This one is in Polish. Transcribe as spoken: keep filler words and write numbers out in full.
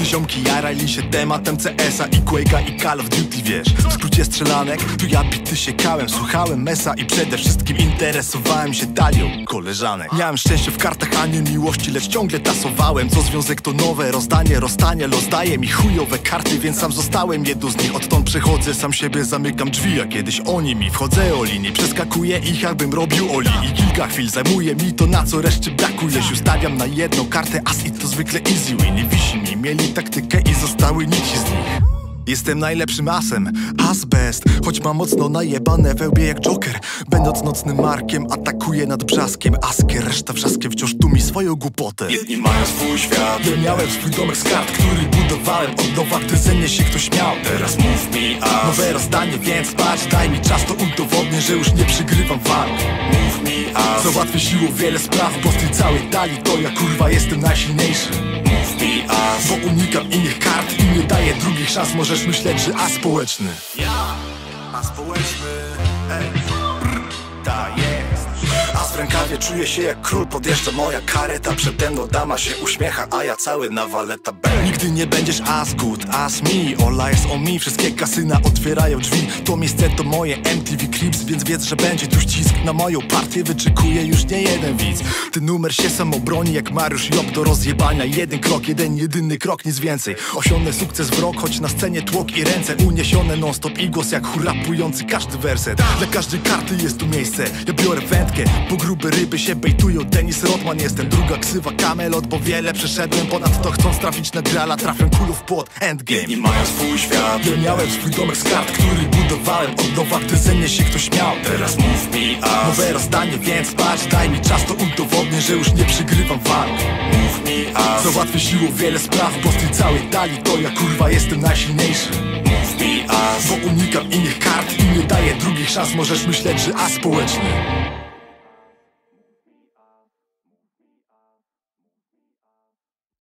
ziomki jarali się tematem C S a i Quake'a i Call of Duty, wiesz. W skrócie strzelanek, tu ja bity siekałem, słuchałem mesa i przede wszystkim interesowałem się talią koleżanek. Miałem szczęście w kartach, a nie miłości, lecz ciągle tasowałem. Co związek to nowe rozdanie, rozdanie, los daje mi chujowe karty, więc sam zostałem jedną z nich. Odtąd przechodzę, sam siebie zamykam drzwi, a kiedyś oni mi. Wchodzę o linii, przeskakuję ich jakbym robił oli. I kilka chwil zajmuje mi to, na co reszcie brakuje. Się ustawiam na jedną kartę, as i to zwykle easy win. Nie wisi mi, mieli taktykę i zostały nici z nich. Jestem najlepszym asem, azbest, choć mam mocno najebane we łbie jak Joker. Będąc nocnym markiem, atakuję nad brzaskiem. Askier, reszta wrzaskiem wciąż tumi swoją głupotę. Jedni mają swój świat, ja miałem swój domek z kart, który budowałem od nowa, gdy ze mnie się ktoś śmiał. Teraz mów mi as, nowe rozdanie, więc patrz, daj mi czas, to udowodnię, że już nie przygrywam walk. Mów mi as, załatwię siłą wiele spraw, bo w tej całej talii to ja kurwa jestem najsilniejszy. Mów mi as, bo unikam innych kart i nie daję drugich szans. Możesz myśleć, że as społeczny. Ja, as społeczny, ej, brr, ta jest. As w rękawie czuję się jak król, podjeżdża moja kareta. Przede mną dama się uśmiecha, a ja cały na waleta bang. Nigdy nie będziesz as good, as me, all eyes on me. Wszystkie kasyna otwierają drzwi, to miejsce to moje M T V Clips, więc wiedz, że będzie tu ścisk. Na moją partię wyczekuje już nie jeden widz. Ten numer się sam obroni jak Mariusz Job do rozjebania. Jeden krok, jeden jedyny krok, nic więcej. Osiągnę sukces w rok, choć na scenie tłok i ręce uniesione non stop i głos jak hurapujący każdy werset. Dla każdej karty jest tu miejsce, ja biorę wędkę, bo grube ryby się bejtują. Dennis Rodman jestem, druga ksywa Kamelot, bo wiele przeszedłem. Ponadto chcąc trafić na grala, trafię kulą w płot, endgame. Jedni mają swój świat, ja miałem swój domek z kart, który budowałem od nowa, gdy ze mnie się ktoś śmiał. Teraz mów mi as, nowe rozdanie, więc patrz, daj mi czas, to udowodnię, że już nie przygrywam walk. Mów mi as, załatwię siłą wiele spraw, bo w tej całej talii to ja kurwa jestem najsilniejszy. Mów mi as, bo unikam innych kart i nie daję drugich szans. Możesz myśleć, że as społeczny.